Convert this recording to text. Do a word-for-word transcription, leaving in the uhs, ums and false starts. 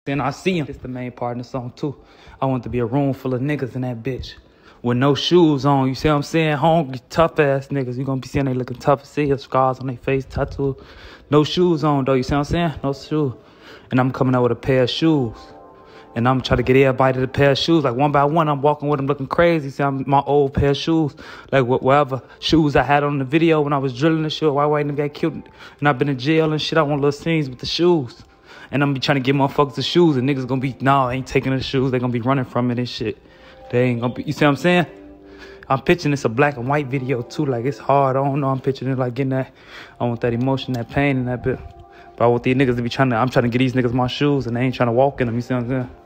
Then I see him. It's the main part in the song too. I want to be a room full of niggas in that bitch with no shoes on. You see what I'm saying? Hungry, tough ass niggas. You gonna be seeing they looking tough as hell, scars on their face, tattoo. No shoes on though. You see what I'm saying? No shoes. And I'm coming out with a pair of shoes. And I'm trying to get everybody to the pair of shoes. Like one by one, I'm walking with them looking crazy. See, I'm my old pair of shoes. Like whatever shoes I had on the video when I was drilling the shit. Why white nigga got killed and I've been in jail and shit. I want little scenes with the shoes. And I'm be trying to get motherfuckers the shoes. And niggas gonna be, nah, I ain't taking the shoes. They gonna be running from it and shit. They ain't gonna be, you see what I'm saying? I'm picturing this a black and white video too. Like it's hard. I don't know. I'm picturing it like getting that. I want that emotion, that pain and that bit. But I want these niggas to be trying to, I'm trying to get these niggas my shoes and they ain't trying to walk in them. You see what I'm saying?